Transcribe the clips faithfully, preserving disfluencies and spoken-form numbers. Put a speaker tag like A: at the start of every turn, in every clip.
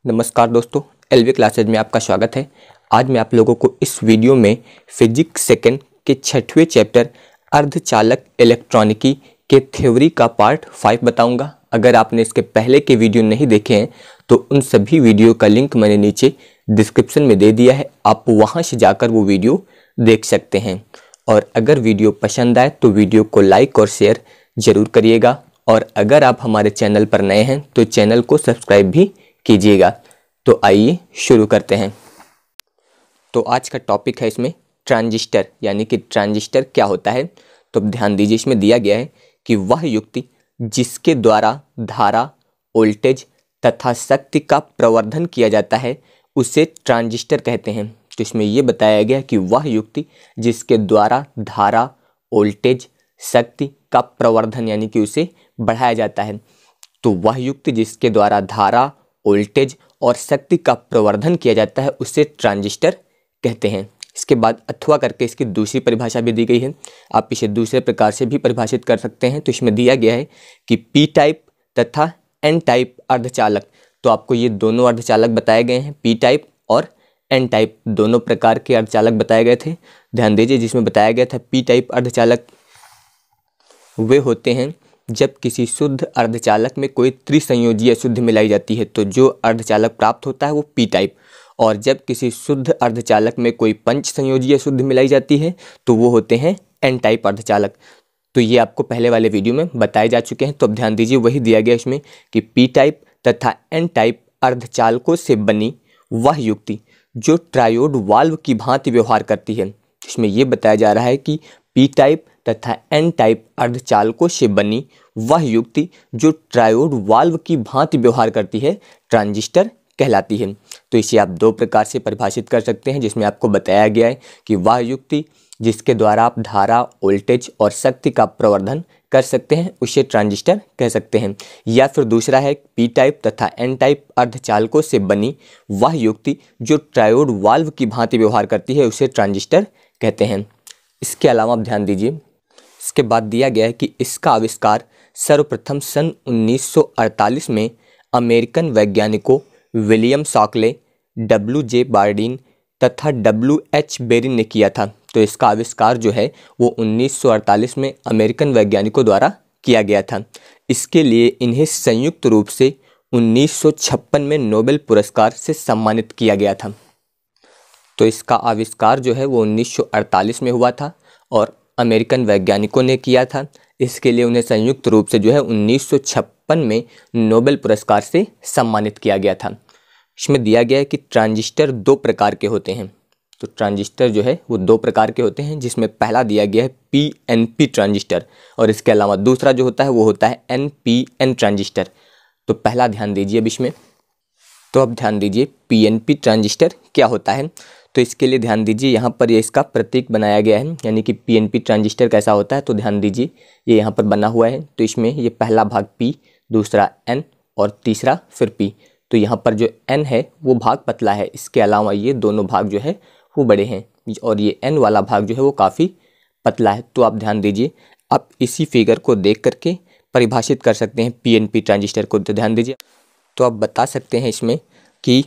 A: नमस्कार दोस्तों, LV classes में आपका स्वागत है। आज मैं आप लोगों को इस वीडियो में फिजिक्स सेकंड के छठवें चैप्टर अर्धचालक इलेक्ट्रॉनिकी के थ्योरी का पार्ट फाइव बताऊंगा। अगर आपने इसके पहले के वीडियो नहीं देखे हैं तो उन सभी वीडियो का लिंक मैंने नीचे डिस्क्रिप्शन में दे दिया है, आप वहां से जाकर वो वीडियो देख सकते हैं। और अगर वीडियो पसंद आए तो वीडियो को लाइक और शेयर जरूर करिएगा, और अगर आप हमारे चैनल पर नए हैं तो चैनल को सब्सक्राइब भी कीजिएगा। तो आइए शुरू करते हैं। तो आज का टॉपिक है इसमें ट्रांजिस्टर, यानी कि ट्रांजिस्टर क्या होता है। तो ध्यान दीजिए, इसमें दिया गया है कि वह युक्ति जिसके द्वारा धारा, वोल्टेज तथा शक्ति का प्रवर्धन किया जाता है उसे ट्रांजिस्टर कहते हैं। तो इसमें यह बताया गया कि वह युक्ति जिसके द्वारा धारा, वोल्टेज, शक्ति का प्रवर्धन यानी कि उसे बढ़ाया जाता है, तो वह युक्ति जिसके द्वारा धारा, वोल्टेज और शक्ति का प्रवर्धन किया जाता है उसे ट्रांजिस्टर कहते हैं। इसके बाद अथवा करके इसकी दूसरी परिभाषा भी दी गई है, आप इसे दूसरे प्रकार से भी परिभाषित कर सकते हैं। तो इसमें दिया गया है कि पी टाइप तथा एन टाइप अर्धचालक, तो आपको ये दोनों अर्धचालक बताए गए हैं, पी टाइप और एन टाइप दोनों प्रकार के अर्धचालक बताए गए थे। ध्यान दीजिए, जिसमें बताया गया था पी टाइप अर्धचालक वे होते हैं जब किसी शुद्ध अर्धचालक में कोई त्रिसंयोजी अशुद्धि मिलाई जाती है, तो जो अर्धचालक प्राप्त होता है वो पी टाइप। और जब किसी शुद्ध अर्धचालक में कोई पंच संयोजी अशुद्धि मिलाई जाती है तो वो होते हैं एन टाइप अर्धचालक। तो ये आपको पहले वाले वीडियो में बताए जा चुके हैं। तो अब ध्यान दीजिए, वही दिया गया इसमें कि पी टाइप तथा एन टाइप अर्धचालकों से बनी वह युक्ति जो ट्रायोड वाल्व की भांति व्यवहार करती है। इसमें यह बताया जा रहा है कि पी टाइप तथा एन टाइप अर्धचालकों से बनी वह युक्ति जो ट्रायोड वाल्व की भांति व्यवहार करती है ट्रांजिस्टर कहलाती है। तो इसे आप दो प्रकार से परिभाषित कर सकते हैं, जिसमें आपको बताया गया है कि वह युक्ति जिसके द्वारा आप धारा, वोल्टेज और शक्ति का प्रवर्धन कर सकते हैं उसे ट्रांजिस्टर कह सकते हैं। या फिर दूसरा है पी टाइप तथा एन टाइप अर्धचालकों से बनी वह युक्ति जो ट्रायोड वाल्व की भांति व्यवहार करती है उसे ट्रांजिस्टर कहते हैं। इसके अलावा आप ध्यान दीजिए, इसके बाद दिया गया है कि इसका आविष्कार सर्वप्रथम सन उन्नीस सौ अड़तालीस में अमेरिकन वैज्ञानिकों William Shockley, W J Bardeen तथा डब्ल्यू एच बेरिन ने किया था। तो इसका आविष्कार जो है वो उन्नीस सौ अड़तालीस में अमेरिकन वैज्ञानिकों द्वारा किया गया था। इसके लिए इन्हें संयुक्त रूप से उन्नीस सौ छप्पन में नोबेल पुरस्कार से सम्मानित किया गया था। तो इसका आविष्कार जो है वो उन्नीस सौ अड़तालीस में हुआ था और अमेरिकन वैज्ञानिकों ने किया था। इसके लिए उन्हें संयुक्त रूप से जो है उन्नीस सौ छप्पन में नोबेल पुरस्कार से सम्मानित किया गया था। इसमें दिया गया है कि ट्रांजिस्टर दो प्रकार के होते हैं। तो ट्रांजिस्टर जो है वो दो प्रकार के होते हैं, जिसमें पहला दिया गया है पी एन पी ट्रांजिस्टर और इसके अलावा दूसरा जो होता है वो होता है एन पी एन ट्रांजिस्टर। तो पहला ध्यान दीजिए अब इसमें। तो अब ध्यान दीजिए पी एन पी ट्रांजिस्टर क्या होता है। तो इसके लिए ध्यान दीजिए, यहाँ पर ये इसका प्रतीक बनाया गया है, यानी कि पी एन पी ट्रांजिस्टर कैसा होता है। तो ध्यान दीजिए, ये यहाँ पर बना हुआ है। तो इसमें ये पहला भाग P, दूसरा N और तीसरा फिर P। तो यहाँ पर जो N है वो भाग पतला है, इसके अलावा ये दोनों भाग जो है वो बड़े हैं और ये N वाला भाग जो है वो काफ़ी पतला है। तो आप ध्यान दीजिए, आप इसी फिगर को देख करके परिभाषित कर सकते हैं पी एन पी ट्रांजिस्टर को। तो ध्यान दीजिए, तो आप बता सकते हैं इसमें कि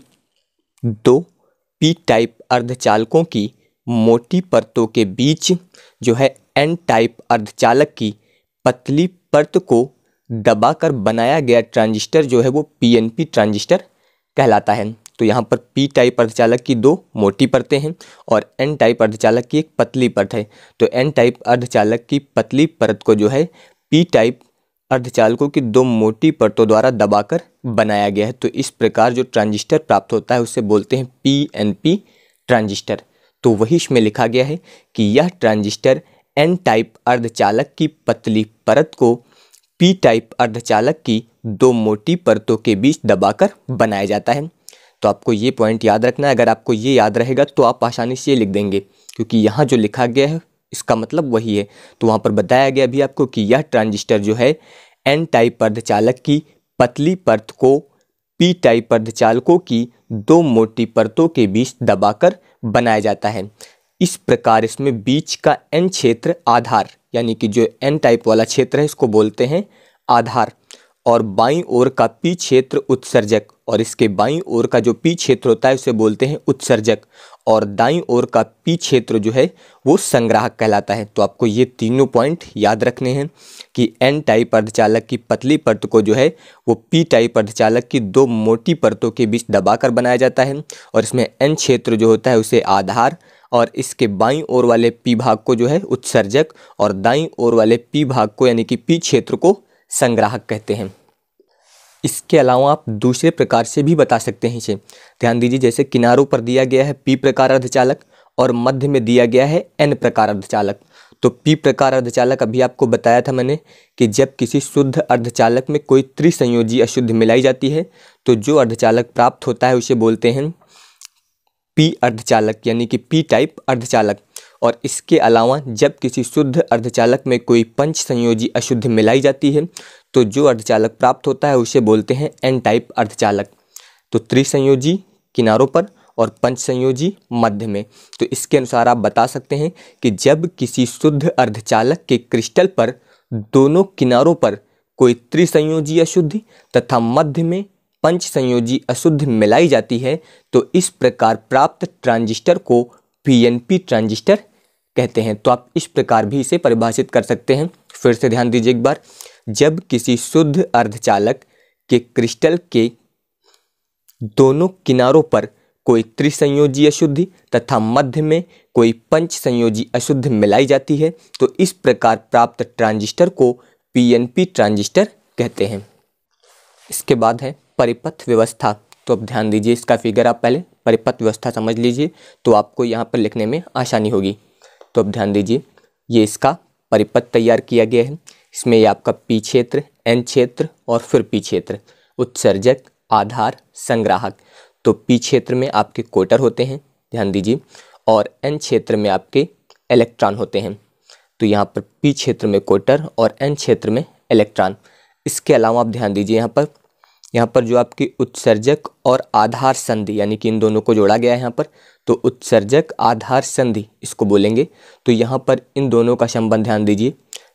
A: दो पी टाइप अर्धचालकों की मोटी परतों के बीच जो है एन टाइप अर्धचालक की पतली परत को दबाकर बनाया गया ट्रांजिस्टर जो है वो पी एन पी ट्रांजिस्टर कहलाता है। तो यहाँ पर पी टाइप अर्धचालक की दो मोटी परतें हैं और एन टाइप अर्धचालक की एक पतली परत है। तो एन टाइप अर्धचालक की पतली परत को जो है पी टाइप अर्धचालकों की दो मोटी परतों द्वारा दबाकर बनाया गया है। तो इस प्रकार जो ट्रांजिस्टर प्राप्त होता है उसे बोलते हैं पी एन पी ट्रांजिस्टर। तो वही इसमें लिखा गया है कि यह ट्रांजिस्टर एन टाइप अर्धचालक की पतली परत को पी टाइप अर्धचालक की दो मोटी परतों के बीच दबाकर बनाया जाता है। तो आपको ये पॉइंट याद रखना है। अगर आपको ये याद रहेगा तो आप आसानी से ये लिख देंगे, क्योंकि यहाँ जो लिखा गया है इसका मतलब वही है। तो वहाँ पर बताया गया भी आपको कि यह ट्रांजिस्टर जो है एन टाइप अर्धचालक की पतली परत को पी टाइप अर्धचालकों की दो मोटी परतों के बीच दबाकर बनाया जाता है। इस प्रकार इसमें बीच का एन क्षेत्र आधार, यानी कि जो एन टाइप वाला क्षेत्र है इसको बोलते हैं आधार, और बाईं ओर का पी क्षेत्र उत्सर्जक और इसके बाईं ओर का जो पी क्षेत्र होता है उसे बोलते हैं उत्सर्जक, और दाईं ओर का पी क्षेत्र जो है वो संग्राहक कहलाता है। तो आपको ये तीनों पॉइंट याद रखने हैं कि एन टाइप अर्धचालक की पतली परत को जो है वो पी टाइप अर्धचालक की दो मोटी परतों के बीच दबाकर बनाया जाता है, और इसमें एन क्षेत्र जो होता है उसे आधार, और इसके बाईं ओर वाले पी भाग को जो है उत्सर्जक, और दाईं ओर वाले पी भाग को यानी कि पी क्षेत्र को संग्राहक कहते हैं। इसके अलावा आप दूसरे प्रकार से भी बता सकते हैं इसे। ध्यान दीजिए, जैसे किनारों पर दिया गया है पी प्रकार अर्धचालक और मध्य में दिया गया है एन प्रकार अर्धचालक। तो पी प्रकार अर्धचालक अभी आपको बताया था मैंने कि जब किसी शुद्ध अर्धचालक में कोई त्रिसंयोजी अशुद्ध मिलाई जाती है तो जो अर्धचालक प्राप्त होता है उसे बोलते हैं पी अर्धचालक यानी कि पी टाइप अर्धचालक। और इसके अलावा जब किसी शुद्ध अर्धचालक में कोई पंच संयोजी अशुद्ध मिलाई जाती है तो जो अर्धचालक प्राप्त होता है उसे बोलते हैं एन टाइप अर्धचालक। तो त्रिसंयोजी किनारों पर और पंच संयोजी मध्य में। तो इसके अनुसार आप बता सकते हैं कि जब किसी शुद्ध अर्धचालक के क्रिस्टल पर दोनों किनारों पर कोई त्रिसंयोजी अशुद्धि तथा मध्य में पंच संयोजी अशुद्ध मिलाई जाती है तो इस प्रकार प्राप्त ट्रांजिस्टर को पीएनपी ट्रांजिस्टर कहते हैं। तो आप इस प्रकार भी इसे परिभाषित कर सकते हैं। फिर से ध्यान दीजिए एक बार, जब किसी शुद्ध अर्धचालक के क्रिस्टल के दोनों किनारों पर कोई त्रिसंयोजी अशुद्धि तथा मध्य में कोई पंच संयोजी अशुद्ध मिलाई जाती है तो इस प्रकार प्राप्त ट्रांजिस्टर को पीएनपी ट्रांजिस्टर कहते हैं। इसके बाद है परिपथ व्यवस्था। तो अब ध्यान दीजिए, इसका फिगर आप पहले परिपथ व्यवस्था समझ लीजिए तो आपको यहाँ पर लिखने में आसानी होगी। तो अब ध्यान दीजिए, ये इसका परिपथ तैयार किया गया है। इसमें ये आपका पी क्षेत्र, एन क्षेत्र और फिर पी क्षेत्र, उत्सर्जक, आधार, संग्राहक। तो पी क्षेत्र में आपके क्वार्टर होते हैं, ध्यान दीजिए, और एन क्षेत्र में आपके इलेक्ट्रॉन होते हैं। तो यहाँ पर पी क्षेत्र में क्वार्टर और एन क्षेत्र में इलेक्ट्रॉन। इसके अलावा आप ध्यान दीजिए, यहाँ पर यहाँ पर जो आपकी उत्सर्जक और आधार संधि यानी कि इन दोनों को जोड़ा गया है यहाँ पर, तो उत्सर्जक आधार संधि इसको बोलेंगे। तो यहाँ पर इन दोनों का संबंध ध्यान दीजिए,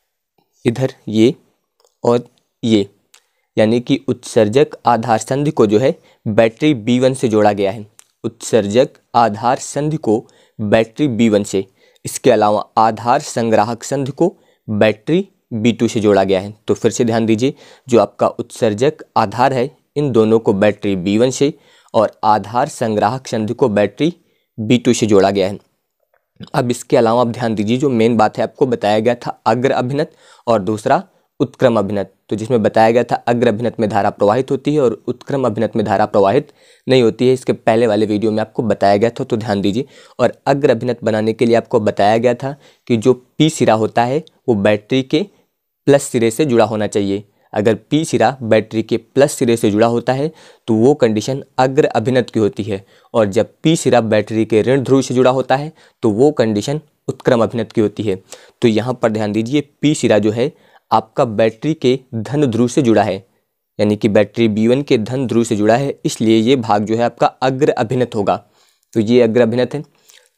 A: इधर ये और ये, यानी कि उत्सर्जक आधार संधि को जो है बैटरी बी वन से जोड़ा गया है। उत्सर्जक आधार संधि को बैटरी बी वन से, इसके अलावा आधार संग्राहक संधि को बैटरी बी टू से जोड़ा गया है। तो फिर से ध्यान दीजिए, जो आपका उत्सर्जक आधार है इन दोनों को बैटरी बी वन से और आधार संग्राहक संधि को बैटरी बी टू से जोड़ा गया है। अब इसके अलावा आप ध्यान दीजिए, जो मेन बात है आपको बताया गया था अग्र अभिनत और दूसरा उत्क्रम अभिनत। तो जिसमें बताया गया था अग्र अभिनत में धारा प्रवाहित होती है और उत्क्रम अभिनत में धारा प्रवाहित नहीं होती है। इसके पहले वाले वीडियो में आपको बताया गया था, तो ध्यान दीजिए। और अग्र अभिनत बनाने के लिए आपको बताया गया था कि जो पी सिरा होता है वो बैटरी के प्लस सिरे से जुड़ा होना चाहिए। अगर पी सिरा बैटरी के प्लस सिरे से जुड़ा होता है तो वो कंडीशन अग्र अभिनत की होती है, और जब पी सिरा बैटरी के ऋण ध्रुव से जुड़ा होता है तो वो कंडीशन उत्क्रम अभिनत की होती है। तो यहाँ पर ध्यान दीजिए, पी सिरा जो है आपका बैटरी के धन ध्रुव से जुड़ा है, यानी कि बैटरी बी वन के धन ध्रुव से जुड़ा है, इसलिए ये भाग जो है आपका अग्र अभिनत होगा। तो ये अग्र अभिनत है।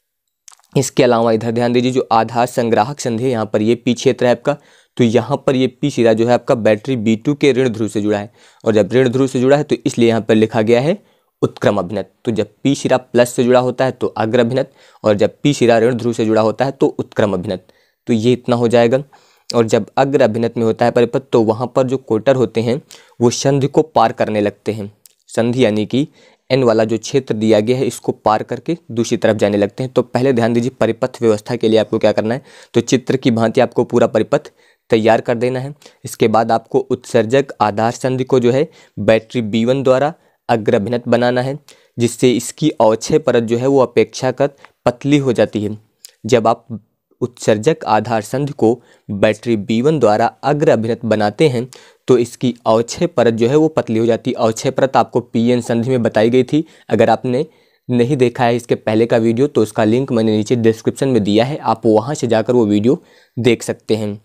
A: इसके अलावा इधर ध्यान दीजिए, जो आधार संग्राहक संधि है यहाँ पर ये पी क्षेत्र है आपका, तो यहाँ पर ये पी सिरा जो है आपका बैटरी बी टू के ऋण ध्रुव से जुड़ा है, और जब ऋण ध्रुव से जुड़ा है तो इसलिए यहाँ पर लिखा गया है उत्क्रम अभिनत। तो जब पी सिरा प्लस से जुड़ा होता है तो अग्र अभिनत, और जब पी सिरा ऋण ध्रुव से जुड़ा होता है तो उत्क्रम अभिनत। तो ये इतना हो जाएगा। और जब अग्र अभिनत में होता है परिपथ तो वहाँ पर जो क्वार्टर होते हैं वो संधि को पार करने लगते हैं। संधि यानी कि एन वाला जो क्षेत्र दिया गया है इसको पार करके दूसरी तरफ जाने लगते हैं। तो पहले ध्यान दीजिए, परिपथ व्यवस्था के लिए आपको क्या करना है, तो चित्र की भांति आपको पूरा परिपथ तैयार कर देना है। इसके बाद आपको उत्सर्जक आधार संधि को जो है बैटरी बी वन द्वारा अग्र अभिनत बनाना है, जिससे इसकी अवक्षय परत जो है वो अपेक्षाकृत पतली हो जाती है। जब आप उत्सर्जक आधार संधि को बैटरी बी वन द्वारा अग्र अभिनत बनाते हैं तो इसकी अवक्षय परत जो है वो पतली हो जाती है। अवक्षय परत आपको पी एन संधि में बताई गई थी। अगर आपने नहीं देखा है इसके पहले का वीडियो तो उसका लिंक मैंने नीचे डिस्क्रिप्शन में दिया है, आप वहाँ से जाकर वो वीडियो देख सकते हैं।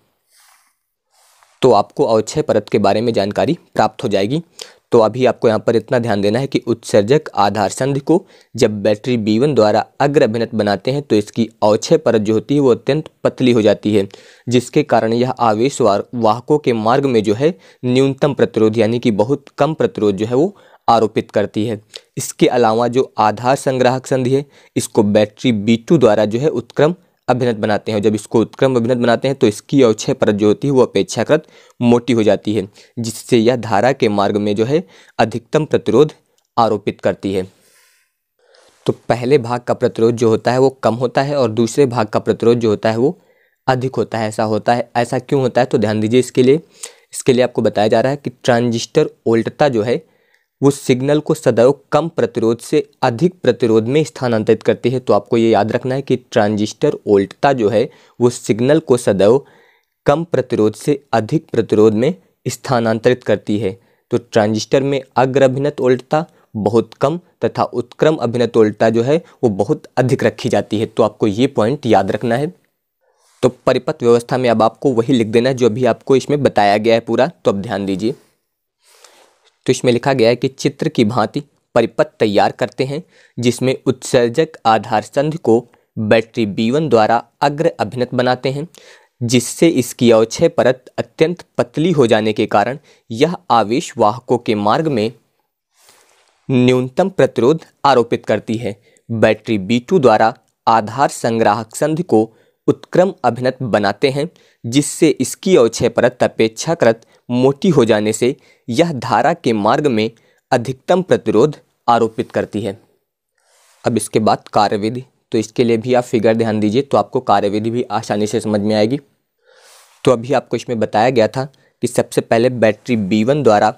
A: तो आपको अवक्षय परत के बारे में जानकारी प्राप्त हो जाएगी। तो अभी आपको यहाँ पर इतना ध्यान देना है कि उत्सर्जक आधार संधि को जब बैटरी बी वन द्वारा अग्र अभिनत बनाते हैं तो इसकी अवक्षय परत जो होती है वो अत्यंत पतली हो जाती है, जिसके कारण यह आवेश वाहकों के मार्ग में जो है न्यूनतम प्रतिरोध यानी कि बहुत कम प्रतिरोध जो है वो आरोपित करती है। इसके अलावा जो आधार संग्राहक संधि है, इसको बैटरी बी टू द्वारा जो है उत्क्रम अभिन्नत बनाते हैं। जब इसको उत्क्रम अभिन्नत बनाते हैं तो इसकी अवक्षय परत जो होती है वो अपेक्षाकृत मोटी हो जाती है, जिससे यह धारा के मार्ग में जो है अधिकतम प्रतिरोध आरोपित करती है। तो पहले भाग का प्रतिरोध जो होता है वो कम होता है और दूसरे भाग का प्रतिरोध जो होता है वो अधिक होता है। ऐसा होता है, ऐसा क्यों होता है? तो ध्यान दीजिए इसके लिए इसके लिए आपको बताया जा रहा है कि ट्रांजिस्टर वोल्टता जो है वो सिग्नल को सदैव कम प्रतिरोध से अधिक प्रतिरोध में स्थानांतरित करती है। तो आपको ये याद रखना है कि ट्रांजिस्टर वोल्टता जो है वो सिग्नल को सदैव कम प्रतिरोध से अधिक प्रतिरोध में स्थानांतरित करती है। तो ट्रांजिस्टर में अग्र अभिन्नत वोल्टता बहुत कम तथा उत्क्रम अभिन्नत वोल्टता जो है वो बहुत अधिक रखी जाती है। तो आपको ये पॉइंट याद रखना है। तो परिपथ व्यवस्था में अब आपको वही लिख देना है जो अभी आपको इसमें बताया गया है पूरा। तो अब ध्यान दीजिए, तो इसमें लिखा गया है कि चित्र की भांति परिपथ तैयार करते हैं जिसमें उत्सर्जक आधार संधि को बैटरी बी वन द्वारा अग्र अभिन्नत बनाते हैं, जिससे इसकी अवक्षय परत अत्यंत पतली हो जाने के कारण यह आवेश वाहकों के मार्ग में न्यूनतम प्रतिरोध आरोपित करती है। बैटरी बी टू द्वारा आधार संग्राहक संधि को उत्क्रम अभिन्नत बनाते हैं, जिससे इसकी अवक्षय परत अपेक्षाकृत मोटी हो जाने से यह धारा के मार्ग में अधिकतम प्रतिरोध आरोपित करती है। अब इसके बाद कार्यविधि, तो इसके लिए भी आप फिगर ध्यान दीजिए तो आपको कार्यविधि भी आसानी से समझ में आएगी। तो अभी आपको इसमें बताया गया था कि सबसे पहले बैटरी बी वन द्वारा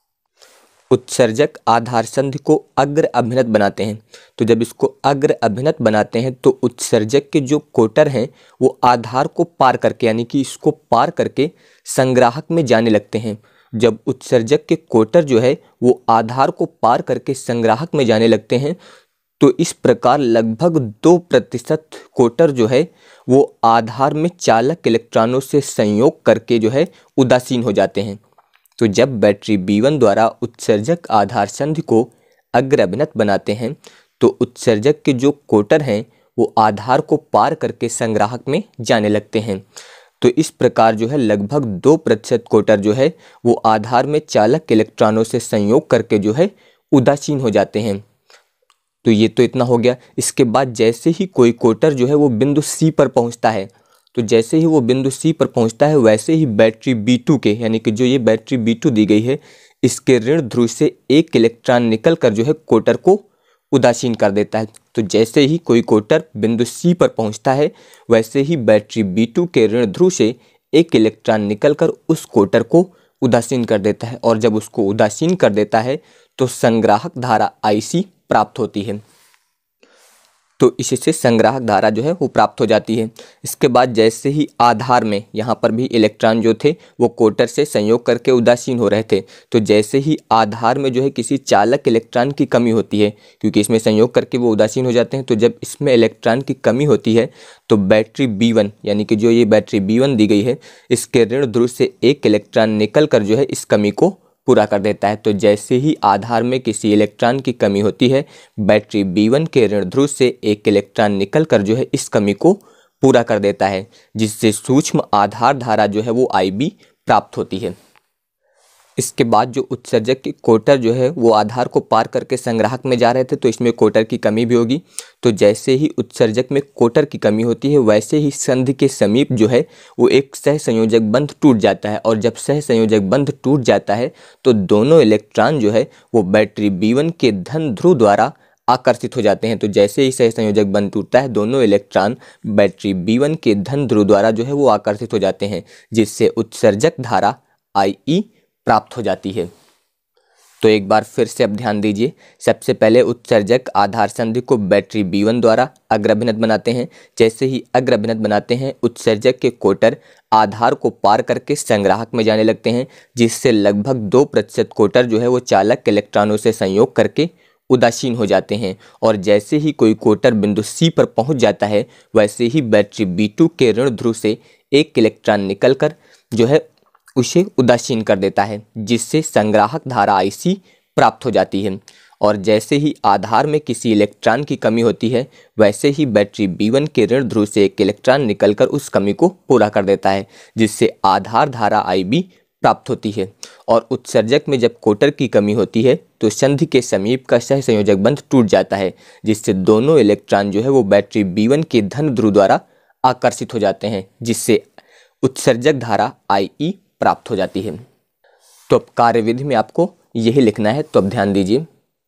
A: उत्सर्जक आधार संधि को अग्र अभिन्नत बनाते हैं। तो जब इसको अग्र अभिन्नत बनाते हैं तो उत्सर्जक के जो कोटर हैं वो आधार को पार करके, यानी कि इसको पार करके संग्राहक में जाने लगते हैं। जब उत्सर्जक के कोटर जो है वो आधार को पार करके संग्राहक में जाने लगते हैं तो इस प्रकार लगभग दो प्रतिशत कोटर जो है वो आधार में चालक इलेक्ट्रॉनों से संयोग करके जो है उदासीन हो जाते हैं। तो जब बैटरी बी वन द्वारा उत्सर्जक आधार संधि को अग्र अभिन्नत बनाते हैं तो उत्सर्जक के जो कोटर हैं वो आधार को पार करके संग्राहक में जाने लगते हैं। तो इस प्रकार जो है लगभग दो प्रतिशत कोटर जो है वो आधार में चालक इलेक्ट्रॉनों से संयोग करके जो है उदासीन हो जाते हैं। तो ये तो इतना हो गया। इसके बाद जैसे ही कोई कोटर जो है वो बिंदु सी पर पहुंचता है, तो जैसे ही वो बिंदु सी पर पहुंचता है वैसे ही बैटरी बी टू के, यानी कि जो ये बैटरी बी टू दी गई है, इसके ऋण ध्रुव से एक इलेक्ट्रॉन निकलकर जो है कोटर को उदासीन कर देता है। तो जैसे ही कोई कोटर बिंदु सी पर पहुंचता है वैसे ही बैटरी बी टू के ऋण ध्रुव से एक इलेक्ट्रॉन निकलकर उस कोटर को उदासीन कर देता है, और जब उसको उदासीन कर देता है तो संग्राहक धारा आई सी प्राप्त होती है। तो इससे संग्राहक धारा जो है वो प्राप्त हो जाती है। इसके बाद जैसे ही आधार में, यहाँ पर भी इलेक्ट्रॉन जो थे वो कोटर से संयोग करके उदासीन हो रहे थे, तो जैसे ही आधार में जो है किसी चालक इलेक्ट्रॉन की कमी होती है, क्योंकि इसमें संयोग करके वो उदासीन हो जाते हैं, तो जब इसमें इलेक्ट्रॉन की कमी होती है तो बैटरी बी वन, यानी कि जो ये बैटरी बी वन दी गई है, इसके ऋण ध्रुव से एक इलेक्ट्रॉन निकल कर जो है इस कमी को पूरा कर देता है। तो जैसे ही आधार में किसी इलेक्ट्रॉन की कमी होती है, बैटरी बी वन के ऋण ध्रुव से एक इलेक्ट्रॉन निकलकर जो है इस कमी को पूरा कर देता है, जिससे सूक्ष्म आधार धारा जो है वो आई बी प्राप्त होती है। इसके बाद जो उत्सर्जक के कोटर जो है वो आधार को पार करके संग्राहक में जा रहे थे, तो इसमें कोटर की कमी भी होगी। तो जैसे ही उत्सर्जक में कोटर की कमी होती है वैसे ही संधि के समीप जो है वो एक सह संयोजक बंध टूट जाता है, और जब सह संयोजक बंध टूट जाता है तो दोनों इलेक्ट्रॉन जो है वो बैटरी बी वन के धन ध्रुव द्वारा आकर्षित हो जाते हैं। तो जैसे ही सह संयोजक बंध टूटता है दोनों इलेक्ट्रॉन बैटरी बी वन के धन ध्रुव द्वारा जो है वो आकर्षित हो जाते हैं, जिससे उत्सर्जक धारा आई ई प्राप्त हो जाती है। तो एक बार फिर से अब ध्यान दीजिए, सबसे पहले उत्सर्जक आधार संधि को बैटरी बी वन द्वारा अग्र अभिन्नत बनाते हैं। जैसे ही अग्र अभिन्नत बनाते हैं उत्सर्जक के कोटर आधार को पार करके संग्राहक में जाने लगते हैं, जिससे लगभग दो प्रतिशत कोटर जो है वो चालक इलेक्ट्रॉनों से संयोग करके उदासीन हो जाते हैं। और जैसे ही कोई कोटर बिंदु सी पर पहुंच जाता है वैसे ही बैटरी बी टू के ऋण ध्रुव से एक इलेक्ट्रॉन निकलकर जो है उसे उदासीन कर देता है, जिससे संग्राहक धारा आई सी प्राप्त हो जाती है। और जैसे ही आधार में किसी इलेक्ट्रॉन की कमी होती है वैसे ही बैटरी बी वन के ऋण ध्रुव से एक इलेक्ट्रॉन निकलकर उस कमी को पूरा कर देता है, जिससे आधार धारा आई बी प्राप्त होती है। और उत्सर्जक में जब कोटर की कमी होती है तो संधि के समीप का सहसंयोजक बंध टूट जाता है, जिससे दोनों इलेक्ट्रॉन जो है वो बैटरी बी वन के धन ध्रुव द्वारा आकर्षित हो जाते हैं, जिससे उत्सर्जक धारा आई ई प्राप्त हो जाती है। तो अब कार्यविधि में आपको यही लिखना है, तो अब ध्यान दीजिए।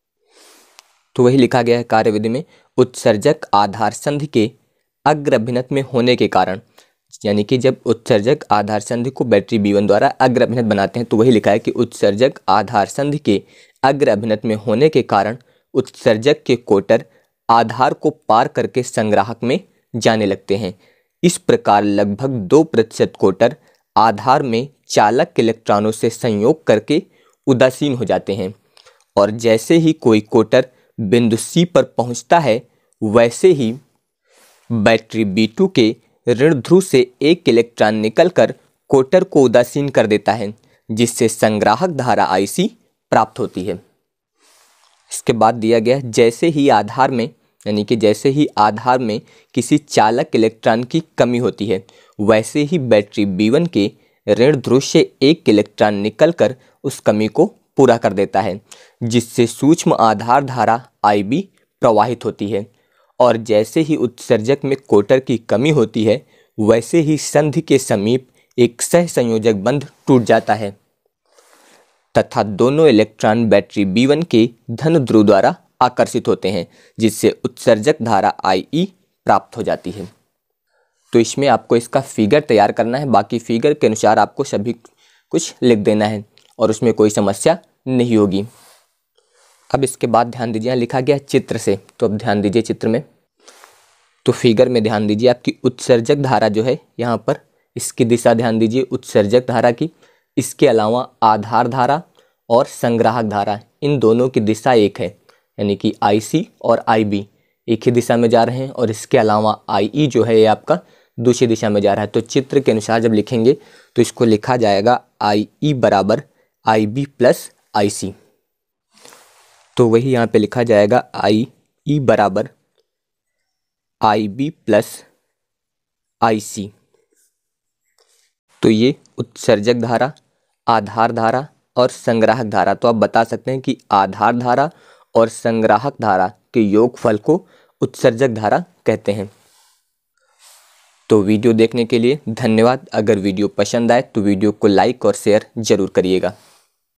A: तो वही लिखा गया है कार्यविधि में, उत्सर्जक आधार संधि के अग्र अभिनत में होने के कारण, यानी कि जब उत्सर्जक आधार संधि को बैटरी बी वन द्वारा अग्र अभिनत बनाते हैं तो वही लिखा है कि उत्सर्जक आधार संधि के अग्र अभिनत में होने के कारण उत्सर्जक के कोटर आधार को पार करके संग्राहक में जाने लगते हैं। इस प्रकार लगभग दो प्रतिशत कोटर आधार में चालक इलेक्ट्रॉनों से संयोग करके उदासीन हो जाते हैं, और जैसे ही कोई कोटर बिंदु सी पर पहुंचता है वैसे ही बैटरी बी टू के ऋण ध्रुव से एक इलेक्ट्रॉन निकलकर कोटर को उदासीन कर देता है, जिससे संग्राहक धारा आई सी प्राप्त होती है। इसके बाद दिया गया, जैसे ही आधार में, यानी कि जैसे ही आधार में किसी चालक इलेक्ट्रॉन की कमी होती है वैसे ही बैटरी बी वन के ऋण ध्रुव से एक इलेक्ट्रॉन निकलकर उस कमी को पूरा कर देता है, जिससे सूक्ष्म आधार धारा आई बी प्रवाहित होती है। और जैसे ही उत्सर्जक में कोटर की कमी होती है वैसे ही संधि के समीप एक सहसंयोजक बंध टूट जाता है तथा दोनों इलेक्ट्रॉन बैटरी बी वन के धन ध्रुव द्वारा आकर्षित होते हैं, जिससे उत्सर्जक धारा आई ई प्राप्त हो जाती है। तो इसमें आपको इसका फिगर तैयार करना है, बाकी फिगर के अनुसार आपको सभी कुछ लिख देना है और उसमें कोई समस्या नहीं होगी। अब इसके बाद ध्यान दीजिए, लिखा गया चित्र से, तो अब ध्यान दीजिए चित्र में। तो फिगर में ध्यान दीजिए, आपकी उत्सर्जक धारा जो है यहाँ पर, इसकी दिशा ध्यान दीजिए उत्सर्जक धारा की। इसके अलावा आधार धारा और संग्राहक धारा, इन दोनों की दिशा एक है, यानी कि आई सी और आई बी एक ही दिशा में जा रहे हैं, और इसके अलावा आई ई जो है ये आपका दूसरी दिशा में जा रहा है। तो चित्र के अनुसार जब लिखेंगे तो इसको लिखा जाएगा आई ई बराबर आई बी प्लस आई सी। तो वही यहाँ पे लिखा जाएगा आई ई बराबर आई बी प्लस आई सी। तो ये उत्सर्जक धारा, आधार धारा और संग्राहक धारा, तो आप बता सकते हैं कि आधार धारा और संग्राहक धारा के योगफल को उत्सर्जक धारा कहते हैं। तो वीडियो देखने के लिए धन्यवाद। अगर वीडियो पसंद आए तो वीडियो को लाइक और शेयर जरूर करिएगा।